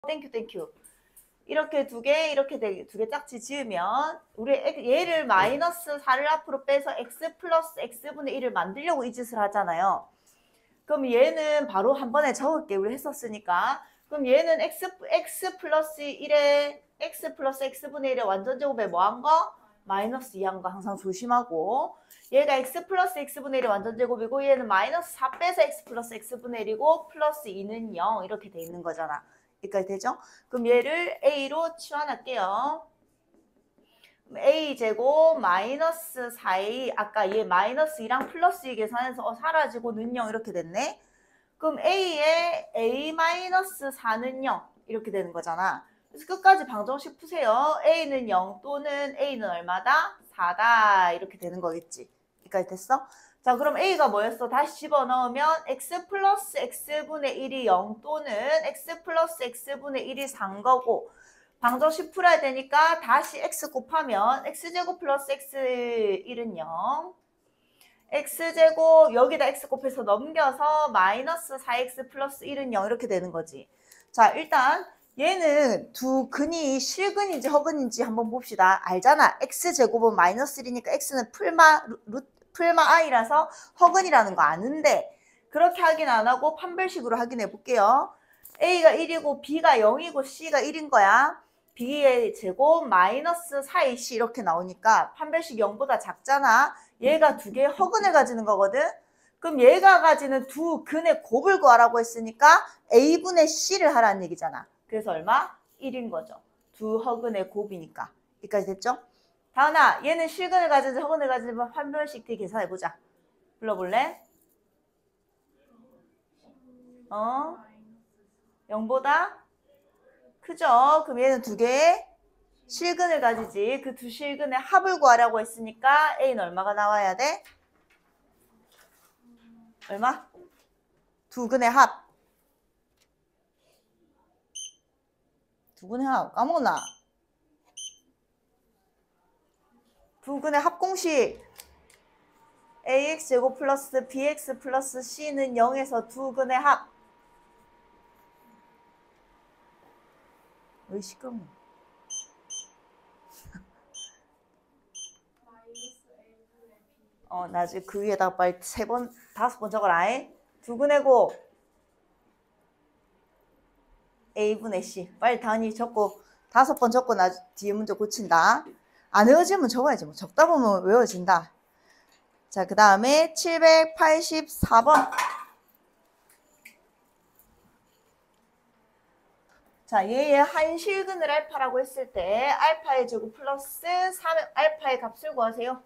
땡큐 땡큐. 이렇게 두 개, 이렇게 두 개 짝지 지으면 우리 얘를 마이너스 4를 앞으로 빼서 x 플러스 x분의 1을 만들려고 이 짓을 하잖아요. 그럼 얘는 바로 한 번에 적을게. 우리 했었으니까. 그럼 얘는 x 플러스 1에 x 플러스 x분의 1의 완전제곱에 뭐 한 거? 마이너스 2한 거 항상 조심하고, 얘가 x 플러스 x분의 1의 완전제곱이고 얘는 마이너스 4 빼서 x 플러스 x분의 1이고 플러스 2는 0 이렇게 돼 있는 거잖아. 여기까지 되죠? 그럼 얘를 a로 치환할게요. a제곱 마이너스 4a, 아까 얘 마이너스 2랑 플러스 2 계산해서 사라지고 는 0 이렇게 됐네. 그럼 a에 a 마이너스 4는 0 이렇게 되는 거잖아. 그래서 끝까지 방정식 푸세요. a는 0 또는 a는 얼마다? 4다 이렇게 되는 거겠지. 여기까지 됐어? 자, 그럼 a가 뭐였어? 다시 집어넣으면 x 플러스 x분의 1이 0 또는 x 플러스 x분의 1이 4인 거고, 방정식 풀어야 되니까 다시 x 곱하면 x제곱 플러스 x1은 0, x제곱 여기다 x 곱해서 넘겨서 마이너스 4x 플러스 1은 0 이렇게 되는 거지. 자, 일단 얘는 두 근이 실근인지 허근인지 한번 봅시다. 알잖아. x제곱은 마이너스 1이니까 x는 풀마 i라서 허근이라는 거 아는데, 그렇게 확인 안 하고 판별식으로 확인해 볼게요. a가 1이고 b가 0이고 c가 1인 거야. b의 제곱 마이너스 4ac 이렇게 나오니까 판별식 0보다 작잖아. 얘가 두 개의 허근을 가지는 거거든. 그럼 얘가 가지는 두 근의 곱을 구하라고 했으니까 a분의 c를 하라는 얘기잖아. 그래서 얼마? 1인 거죠. 두 허근의 곱이니까. 여기까지 됐죠? 다은아, 얘는 실근을 가지는지 허근을 가지는지 판별식 뒤 계산해보자. 불러볼래? 0보다 크죠? 그럼 얘는 두 개의 실근을 가지지. 그 두 실근의 합을 구하라고 했으니까 A는 얼마가 나와야 돼? 얼마? 두 근의 합. 두 근의 합 까먹었나? 두 근의 합 공식. AX제곱 플러스 BX 플러스 C는 0에서 두 근의 합. 왜 시끄럽냐? 나중에 그 위에다가 빨리 3번, 5번 적어라. 두 근의 곱 A분의 C. 빨리 다은이 적고 5번 적고 뒤에 문제 고친다. 안 외워지면 적어야지. 뭐 적다 보면 외워진다. 자, 그 다음에 784번. 자, 얘의 한 실근을 알파라고 했을 때 알파의 제곱 플러스 3 알파의 값을 구하세요.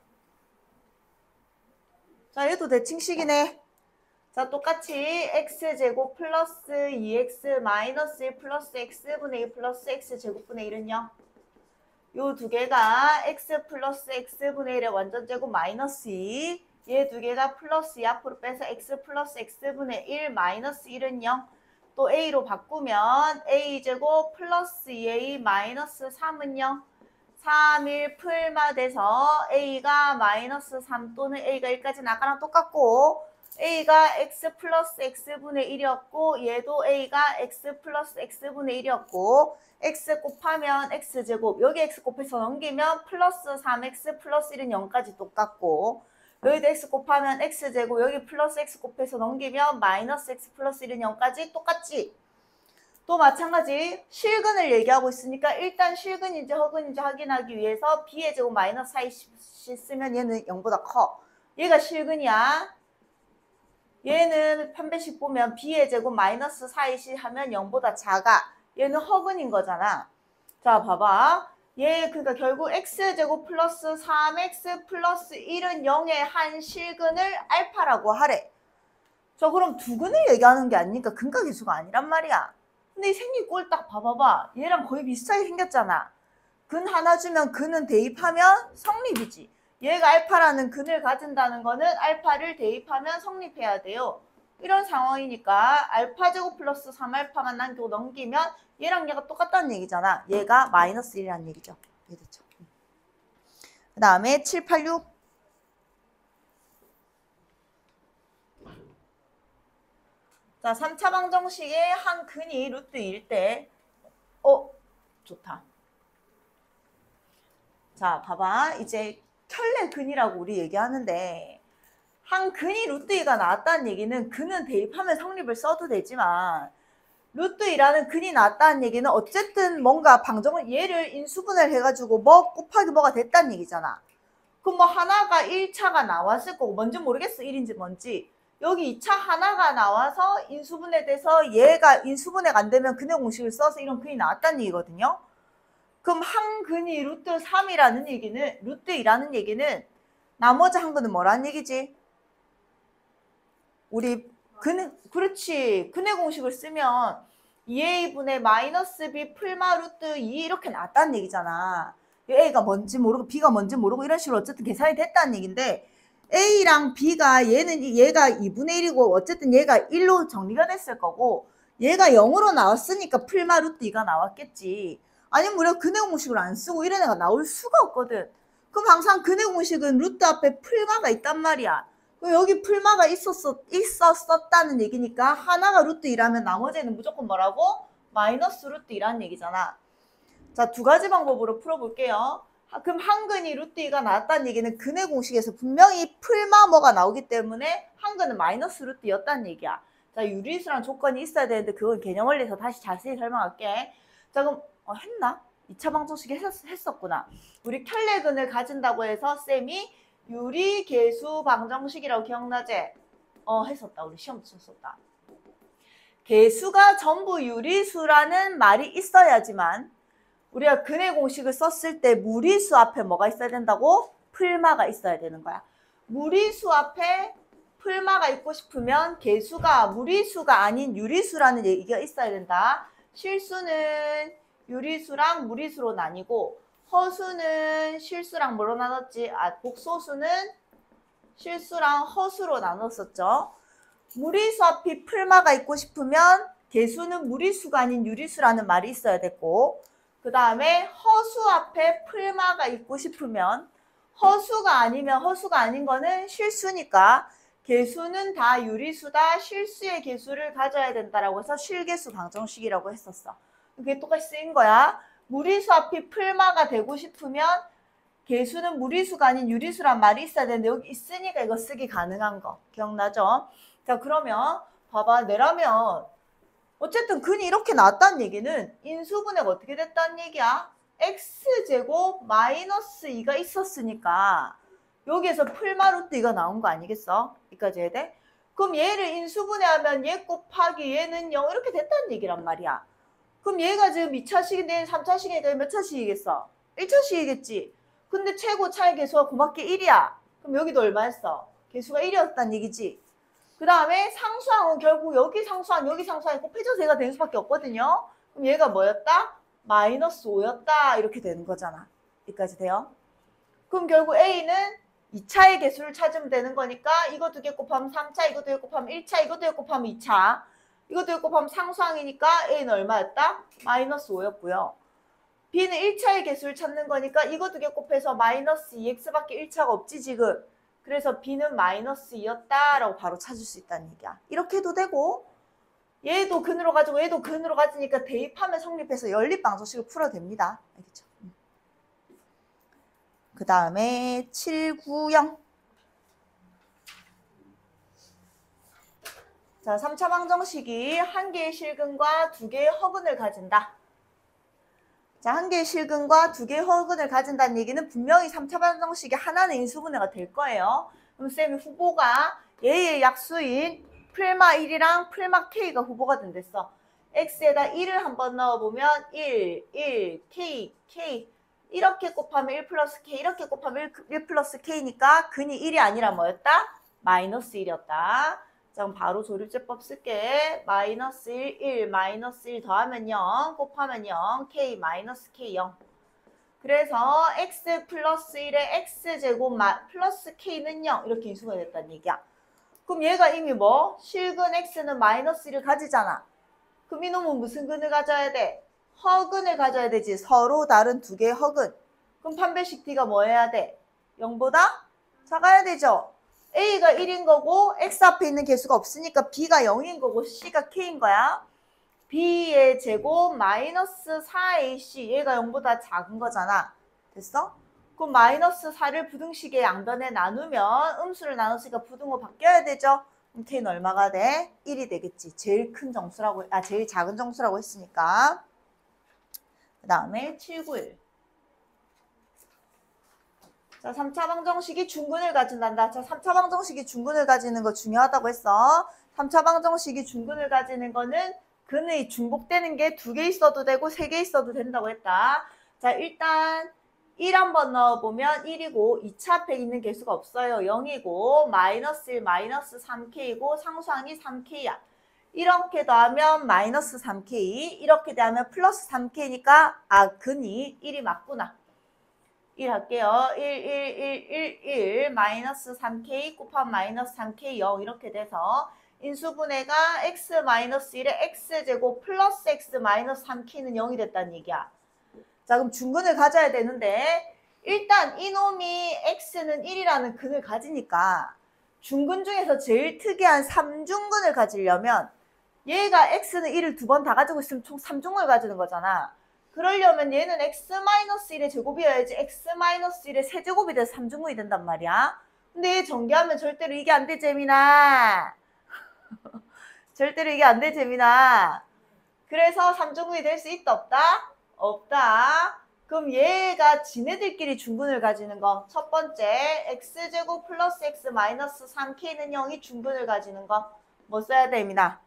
자, 얘도 대칭식이네. 자, 똑같이 x제곱 플러스 2x 마이너스 1 플러스 x분의 2 플러스 x제곱분의 1은 0. 요 두 개가 x 플러스 x분의 1의 완전제곱 마이너스 2. 얘 두 개가 플러스 2 앞으로 빼서 x 플러스 x분의 1 마이너스 1은 0. 또 a로 바꾸면 a제곱 플러스 2a 마이너스 3은 0. 3, 1 풀마 돼서 a가 마이너스 3 또는 a가 1까지 나가랑 똑같고, a가 x 플러스 x분의 1이었고 얘도 a가 x 플러스 x분의 1이었고, x 곱하면 x제곱, 여기 x 곱해서 넘기면 플러스 3x 플러스 1은 0까지 똑같고, 여기도 x 곱하면 x제곱, 여기 플러스 x 곱해서 넘기면 마이너스 x 플러스 1은 0까지 똑같지? 또 마찬가지 실근을 얘기하고 있으니까 일단 실근인지 허근인지 확인하기 위해서 b의 제곱 마이너스 4ac 쓰면 얘는 0보다 커. 얘가 실근이야. 얘는 판별식 보면 b의 제곱 마이너스 4ac 하면 0보다 작아. 얘는 허근인 거잖아. 자, 봐봐. 얘 그러니까 결국 x제곱 플러스 3x 플러스 1은 0의 한 실근을 알파라고 하래. 저 그럼 두 근을 얘기하는 게 아니니까 근각계수가 아니란 말이야. 근데 이 생긴 꼴 딱 봐봐봐. 얘랑 거의 비슷하게 생겼잖아. 근 하나 주면 근은 대입하면 성립이지. 얘가 알파라는 근을 가진다는 거는 알파를 대입하면 성립해야 돼요. 이런 상황이니까 알파제곱 플러스 3알파만 남기고 넘기면 얘랑 얘가 똑같다는 얘기잖아. 얘가 마이너스 1이라는 얘기죠. 이해됐죠? 그 다음에 7, 8, 6. 자, 3차 방정식의 한 근이 루트 2일 때 좋다. 자, 봐봐. 이제 켤레근이라고 우리 얘기하는데 한 근이 루트 2가 나왔다는 얘기는 근은 대입하면 성립을 써도 되지만 루트 2라는 근이 나왔다는 얘기는 어쨌든 뭔가 방정을 얘를 인수분해를 해가지고 뭐 곱하기 뭐가 됐다는 얘기잖아. 그럼 뭐 하나가 1차가 나왔을 거고 뭔지 모르겠어. 1인지 뭔지. 여기 2차 하나가 나와서 인수분해돼서 얘가 인수분해가 안 되면 근의 공식을 써서 이런 근이 나왔다는 얘기거든요. 그럼 한 근이 루트 3이라는 얘기는 루트 2라는 얘기는 나머지 한 근은 뭐라는 얘기지? 우리 그렇지. 근의 공식을 쓰면 2a분의 마이너스 b 풀마 루트 2 이렇게 나왔다는 얘기잖아. a가 뭔지 모르고 b가 뭔지 모르고 이런 식으로 어쨌든 계산이 됐다는 얘기인데 a랑 b가 얘가 2분의 1이고 어쨌든 얘가 1로 정리가 됐을 거고 얘가 0으로 나왔으니까 풀마 루트 2가 나왔겠지. 아니면 우리가 근의 공식을 안 쓰고 이런 애가 나올 수가 없거든. 그럼 항상 근의 공식은 루트 앞에 풀마가 있단 말이야. 여기 풀마가 있었다는 얘기니까 하나가 루트 2라면 나머지는 무조건 뭐라고? 마이너스 루트 2라는 얘기잖아. 자, 두 가지 방법으로 풀어볼게요. 그럼 한 근이 루트 2가 나왔다는 얘기는 근의 공식에서 분명히 풀마 뭐가 나오기 때문에 한 근은 마이너스 루트 2였다는 얘기야. 자, 유리수란 조건이 있어야 되는데 그건 개념 원리에서 다시 자세히 설명할게. 자, 그럼 했나? 2차 방정식 했었구나. 우리 켤레근을 가진다고 해서 쌤이 유리계수 방정식이라고 기억나지? 했었다. 우리 시험 쳤었다. 계수가 전부 유리수라는 말이 있어야지만 우리가 근의 공식을 썼을 때 무리수 앞에 뭐가 있어야 된다고? 풀마가 있어야 되는 거야. 무리수 앞에 풀마가 있고 싶으면 계수가 무리수가 아닌 유리수라는 얘기가 있어야 된다. 실수는 유리수랑 무리수로 나뉘고 허수는 실수랑 뭐로 나눴지? 복소수는 실수랑 허수로 나눴었죠. 무리수 앞이 풀마가 있고 싶으면 계수는 무리수가 아닌 유리수라는 말이 있어야 됐고 그 다음에 허수 앞에 풀마가 있고 싶으면 허수가 아니면 허수가 아닌 거는 실수니까 계수는 다 유리수다. 실수의 계수를 가져야 된다라고 해서 실계수 방정식이라고 했었어. 그게 똑같이 쓰인 거야. 무리수 앞이 풀마가 되고 싶으면 계수는 무리수가 아닌 유리수란 말이 있어야 되는데 여기 있으니까 이거 쓰기 가능한 거. 기억나죠? 자, 그러면 봐봐. 내라면 어쨌든 근이 이렇게 나왔다는 얘기는 인수분해가 어떻게 됐다는 얘기야? x제곱 마이너스 2가 있었으니까 여기에서 풀마 루트 2가 나온 거 아니겠어? 여기까지 해야 돼? 그럼 얘를 인수분해하면 얘 곱하기 얘는 0 이렇게 됐다는 얘기란 말이야. 그럼 얘가 지금 2차식인데 3차식이니까 몇 차식이겠어? 1차식이겠지. 근데 최고 차의 계수가 고맙게 1이야. 그럼 여기도 얼마였어? 계수가 1이었다는 얘기지. 그 다음에 상수항은 결국 여기 상수항, 여기 상수항이 곱해져서 얘가 되는 수밖에 없거든요. 그럼 얘가 뭐였다? 마이너스 5였다. 이렇게 되는 거잖아. 여기까지 돼요? 그럼 결국 A는 2차의 개수를 찾으면 되는 거니까 이거 두 개 곱하면 3차, 이거 두 개 곱하면 1차, 이거 두 개 곱하면 2차. 이거 두 개 곱하면 상수항이니까 A는 얼마였다? 마이너스 5였고요. B는 1차의 개수를 찾는 거니까 이거 두 개 곱해서 마이너스 2x밖에 1차가 없지 지금. 그래서 B는 마이너스 2였다라고 바로 찾을 수 있다는 얘기야. 이렇게 해도 되고 얘도 근으로 가지고 얘도 근으로 가지니까 대입하면 성립해서 연립방정식을 풀어도 됩니다. 알겠죠? 그 다음에 790. 자, 3차 방정식이 한 개의 실근과 두 개의 허근을 가진다. 자, 한 개의 실근과 두 개의 허근을 가진다는 얘기는 분명히 3차 방정식이 하나는 인수분해가 될 거예요. 그럼 쌤이 후보가 얘의 약수인 풀마 1이랑 풀마 k가 후보가 된댔어. x에다 1을 한번 넣어보면 1, k, k 이렇게 곱하면 1 플러스 k 이렇게 곱하면 1 플러스 k니까 근이 1이 아니라 뭐였다? 마이너스 1이었다. 자, 그럼 바로 조립제법 쓸게. 마이너스 1, 1, 마이너스 1 더하면 0, 곱하면 0, k 마이너스 k 0. 그래서 x 플러스 1에 x제곱 플러스 k는 0 이렇게 인수가 됐다는 얘기야. 그럼 얘가 이미 뭐? 실근 x는 마이너스 1을 가지잖아. 그럼 이놈은 무슨 근을 가져야 돼? 허근을 가져야 되지. 서로 다른 두 개의 허근. 그럼 판별식 t가 뭐 해야 돼? 0보다 작아야 되죠. a가 1인 거고 x 앞에 있는 개수가 없으니까 b가 0인 거고 c가 k인 거야. b의 제곱 마이너스 4ac 얘가 0보다 작은 거잖아. 됐어? 그럼 마이너스 4를 부등식의 양변에 나누면 음수를 나눴으니까 부등호 바뀌어야 되죠? 그럼 k는 얼마가 돼? 1이 되겠지. 제일 큰 정수라고, 제일 작은 정수라고 했으니까. 그 다음에 791. 자, 3차 방정식이 중근을 가진단다. 자, 3차 방정식이 중근을 가지는 거 중요하다고 했어. 3차 방정식이 중근을 가지는 거는 근의 중복되는 게 2개 있어도 되고 3개 있어도 된다고 했다. 자, 일단 1 한번 넣어보면 1이고 2차 앞에 있는 개수가 없어요. 0이고 마이너스 1, 마이너스 3k이고 상수항이 3k야. 이렇게 더하면 마이너스 3k, 이렇게 더하면 플러스 3k니까 근이 1이 맞구나. 1 할게요. 1, 1, 1, 1, 1, 마이너스 3k 곱한 마이너스 3k 0 이렇게 돼서 인수분해가 x 마이너스 1에 x제곱 플러스 x 마이너스 3k는 0이 됐다는 얘기야. 자, 그럼 중근을 가져야 되는데 일단 이놈이 x는 1이라는 근을 가지니까 중근 중에서 제일 특이한 3중근을 가지려면 얘가 x는 1을 2번 다 가지고 있으면 총 3중근을 가지는 거잖아. 그러려면 얘는 x-1의 제곱이어야지 x-1의 세제곱이 돼서 3중근이 된단 말이야. 근데 얘 전개하면 절대로 이게 안 돼, 재민아. 절대로 이게 안 돼, 재민아. 그래서 3중근이 될 수 있다, 없다? 없다. 그럼 얘가 지네들끼리 중근을 가지는 거. 첫 번째, x제곱 플러스 x 마이너스 3k는 0이 중근을 가지는 거. 뭐 써야 돼, 재민아?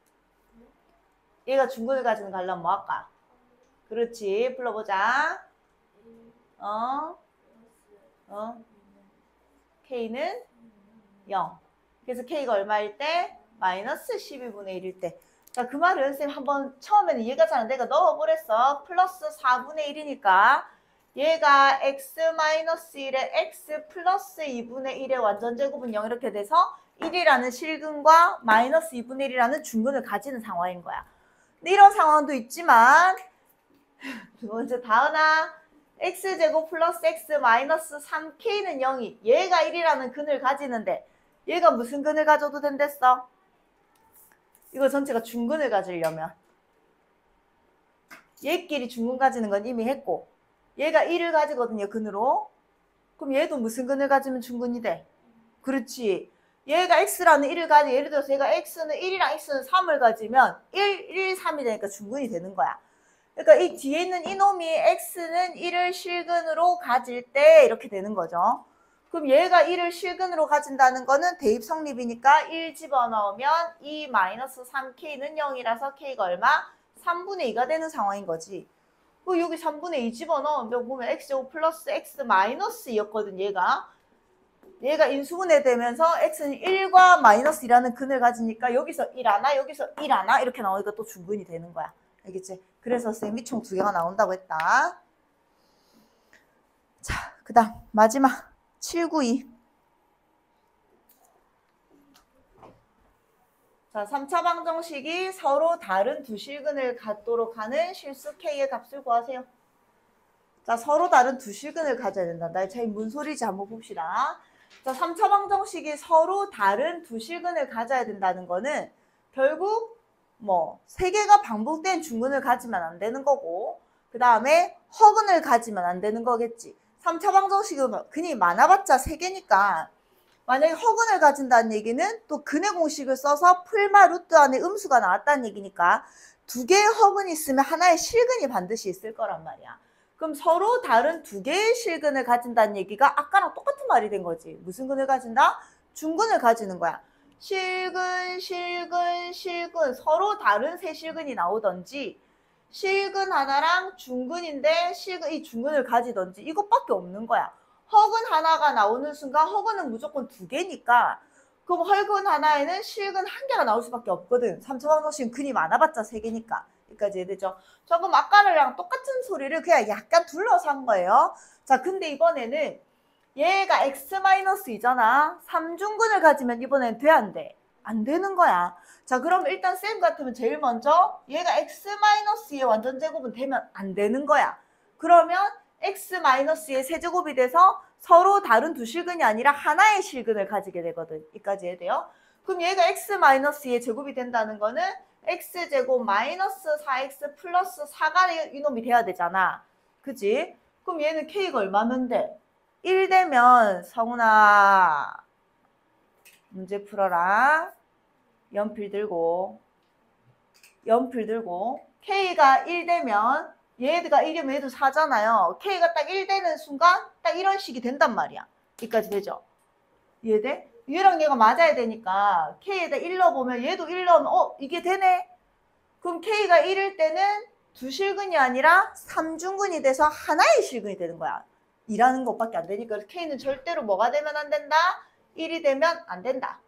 얘가 중근을 가지는 거 하려면 뭐 할까? 그렇지. 불러보자. K는 0. 그래서 K가 얼마일 때? 마이너스 12분의 1일 때. 자, 그 말은 쌤 한번 처음에는 이해가 잘 안 되니까 넣어보랬어. 플러스 4분의 1이니까 얘가 x-1에 x 플러스 2분의 1의 완전 제곱은 0 이렇게 돼서 1이라는 실근과 마이너스 2분의 1이라는 중근을 가지는 상황인 거야. 근데 이런 상황도 있지만 두 번째 다은아 x제곱 플러스 x 마이너스 3k는 0이 얘가 1이라는 근을 가지는데 얘가 무슨 근을 가져도 된댔어? 이거 전체가 중근을 가지려면 얘끼리 중근 가지는 건 이미 했고 얘가 1을 가지거든요, 근으로. 그럼 얘도 무슨 근을 가지면 중근이 돼? 그렇지. 얘가 x라는 1을 가지, 예를 들어서 얘가 x는 1이랑 x는 3을 가지면 1, 3이 되니까 중근이 되는 거야. 그러니까 이 뒤에 있는 이놈이 x는 1을 실근으로 가질 때 이렇게 되는 거죠. 그럼 얘가 1을 실근으로 가진다는 거는 대입 성립이니까 1 집어넣으면 2 마이너스 3k는 0이라서 k가 얼마? 3분의 2가 되는 상황인 거지. 여기 3분의 2 집어넣으면 보면 x제곱 플러스 x 마이너스 2였거든, 얘가. 얘가 인수분해 되면서 x는 1과 마이너스 2라는 근을 가지니까 여기서 1 하나, 여기서 1 하나 이렇게 나오니까 또 중근이 되는 거야. 알겠지? 그래서 쌤이 총 2개가 나온다고 했다. 자, 그 다음 마지막 792. 자, 3차 방정식이 서로 다른 두 실근을 갖도록 하는 실수 K의 값을 구하세요. 자, 서로 다른 두 실근을 가져야 된다. 나의 차이 뭔 소리인지 한번 봅시다. 자, 3차 방정식이 서로 다른 두 실근을 가져야 된다는 거는 결국 세 개가 반복된 중근을 가지면 안 되는 거고 그 다음에 허근을 가지면 안 되는 거겠지. 3차 방정식은 근이 많아봤자 3개니까 만약에 허근을 가진다는 얘기는 또 근의 공식을 써서 풀마 루트 안에 음수가 나왔다는 얘기니까 2개의 허근이 있으면 하나의 실근이 반드시 있을 거란 말이야. 그럼 서로 다른 2개의 실근을 가진다는 얘기가 아까랑 똑같은 말이 된 거지. 무슨 근을 가진다? 중근을 가지는 거야. 실근, 실근, 실근 서로 다른 세 실근이 나오던지 실근 하나랑 중근인데 이 중근을 가지던지 이것밖에 없는 거야. 허근 하나가 나오는 순간 허근은 무조건 2개니까 그럼 허근 하나에는 실근 1개가 나올 수밖에 없거든. 3차 방정식은 근이 많아봤자 3개니까. 여기까지 이해되죠? 조금 아까랑 똑같은 소리를 그냥 약간 둘러서 한 거예요. 자, 근데 이번에는 얘가 x-2잖아. 3중근을 가지면 이번엔 돼, 안 돼? 안 되는 거야. 자, 그럼 일단 쌤 같으면 제일 먼저 얘가 x-2의 완전 제곱은 되면 안 되는 거야. 그러면 x-2의 세제곱이 돼서 서로 다른 두 실근이 아니라 하나의 실근을 가지게 되거든. 여기까지 해야 돼요. 그럼 얘가 x-2의 제곱이 된다는 거는 x제곱 마이너스 4x 플러스 4가 이놈이 돼야 되잖아. 그지? 그럼 얘는 k가 얼마면 돼? 1 되면 성훈아 문제 풀어라. 연필 들고 k가 1 되면 얘가 1이면 얘도 4잖아요. k가 딱 1 되는 순간 딱 이런 식이 된단 말이야. 여기까지 되죠? 이해돼? 얘랑 얘가 맞아야 되니까 k에다 1 넣어보면 얘도 1 넣으면 이게 되네? 그럼 k가 1일 때는 두 실근이 아니라 3중근이 돼서 하나의 실근이 되는 거야. 2라는 것밖에 안 되니까 k는 절대로 뭐가 되면 안 된다? 1이 되면 안 된다.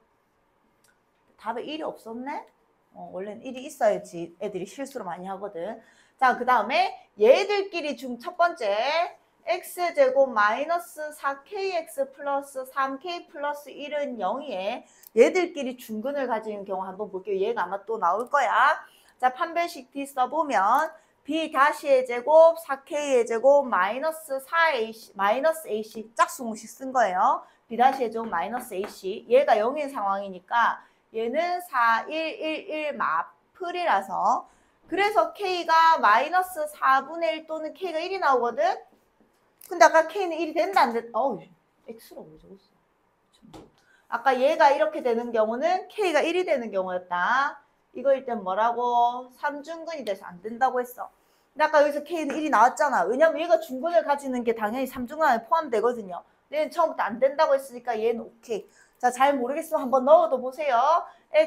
답에 1이 없었네? 원래는 1이 있어야지 애들이 실수를 많이 하거든. 자, 그 다음에 얘들끼리 첫 번째 x제곱 마이너스 4kx 플러스 3k 플러스 1은 0이에 얘들끼리 중근을 가지는 경우 한번 볼게요. 얘가 아마 또 나올 거야. 자, 판별식 D 써보면 b-의 제곱 4k의 제곱 마이너스 4ac 마이너스 ac 짝수공식 쓴 거예요. b-의 제곱 마이너스 ac 얘가 0인 상황이니까 얘는 4, 1, 1, 1 마플이라서 그래서 k가 마이너스 4분의 1 또는 k가 1이 나오거든. 근데 아까 k는 1이 된다 안 된다. x라고 왜 적었어? 아까 얘가 이렇게 되는 경우는 k가 1이 되는 경우였다. 이거일 땐 뭐라고? 3중근이 돼서 안 된다고 했어. 근데 아까 여기서 k는 1이 나왔잖아. 왜냐면 얘가 중근을 가지는 게 당연히 3중근 안에 포함되거든요. 얘는 처음부터 안 된다고 했으니까 얘는 오케이. 자, 잘 모르겠으면 한번 넣어도 보세요.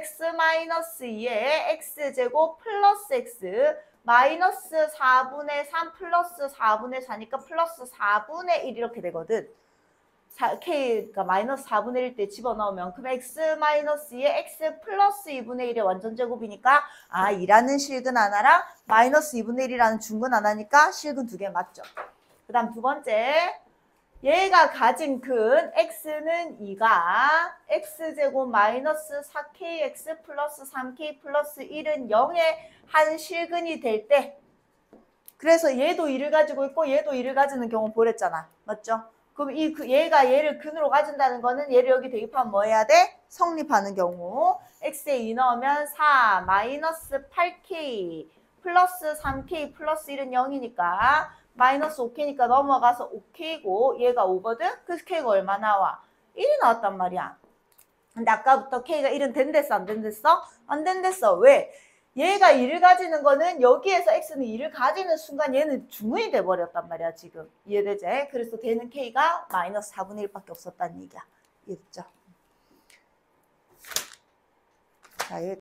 x-2에 x제곱 플러스 x 마이너스 4분의 3 플러스 4분의 4니까 플러스 4분의 1 이렇게 되거든. k가 마이너스 4분의 1 때 집어넣으면 그럼 x-2에 x 플러스 2분의 1의 완전제곱이니까 2라는 실근 하나랑 마이너스 2분의 1이라는 중근 하나니까 실근 2개 맞죠. 그 다음 두 번째 얘가 가진 근 x는 2가 x제곱 마이너스 4kx 플러스 3k 플러스 1은 0의 한 실근이 될 때 그래서 얘도 2를 가지고 있고 얘도 2를 가지는 경우 보랬잖아. 맞죠? 그럼 얘가 얘를 근으로 가진다는 거는 얘를 여기 대입하면 뭐 해야 돼? 성립하는 경우 x에 2 넣으면 4 마이너스 8k 플러스 3k 플러스 1은 0이니까 마이너스 5k니까 넘어가서 5k고 얘가 5거든? 그래서 k가 얼마 나와? 1이 나왔단 말이야. 근데 아까부터 k가 1은 된댔어? 안 된댔어? 안 된댔어. 왜? 얘가 2를 가지는 거는 여기에서 x는 2를 가지는 순간 얘는 중근이 돼버렸단 말이야 지금. 이해되지? 그래서 되는 k가 마이너스 4분의 1밖에 없었다는 얘기야. 이해됐죠? 자,